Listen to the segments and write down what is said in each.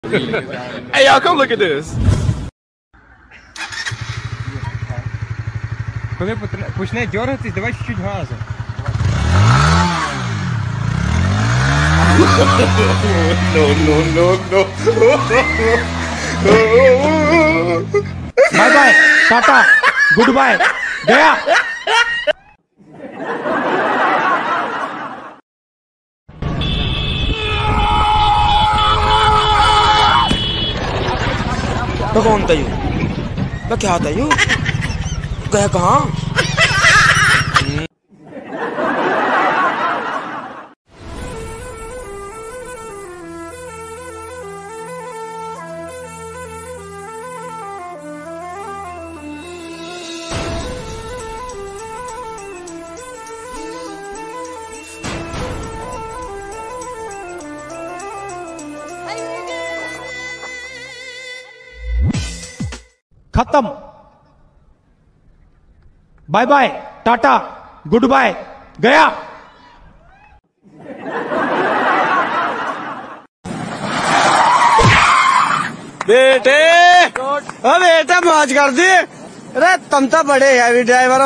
Hey, y'all, come look at this. Коли почне дергатись, давай чуть-чуть газу. No. Bye bye, tata, goodbye, गया। तो कौन था यू? तो क्या था यू? गया कहाँ? खत्म, bye bye, tata, goodbye, गया। बेटे, ओ बेटा मौज कर दी। अरे तुम तो बड़े हैवी ड्राइवर।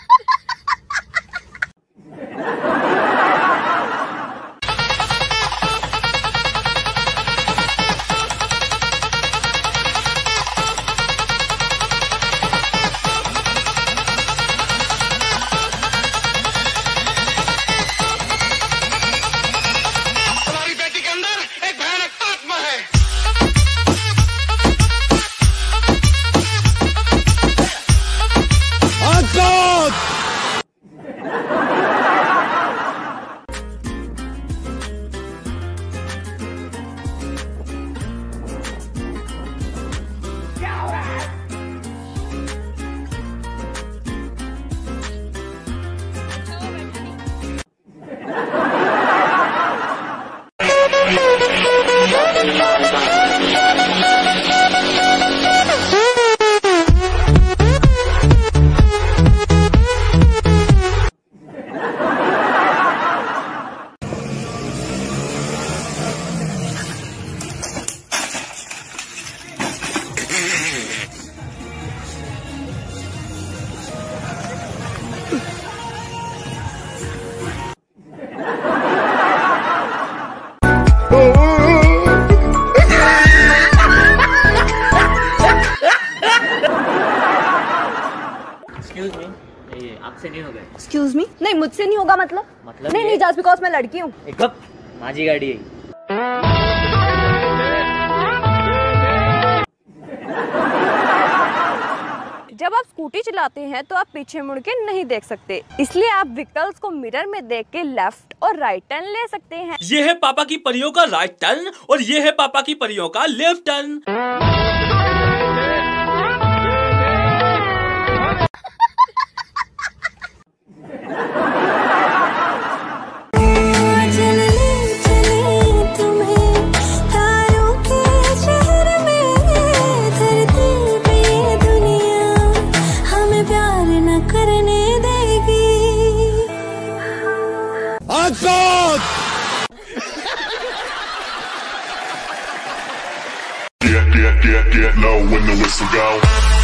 आपसे नहीं होगा। एक्सक्यूज मी, नहीं मुझसे नहीं होगा मतलब नहीं जस्ट बिकॉज मैं लड़की हूँ। एक कप माझी गाड़ी है। जब आप स्कूटी चलाते हैं तो आप पीछे मुड़ के नहीं देख सकते, इसलिए आप व्हीकल्स को मिरर में देख के लेफ्ट और राइट टर्न ले सकते हैं। ये है पापा की परियों का राइट टर्न और ये है पापा की परियों का left turn. Get low when the whistle go.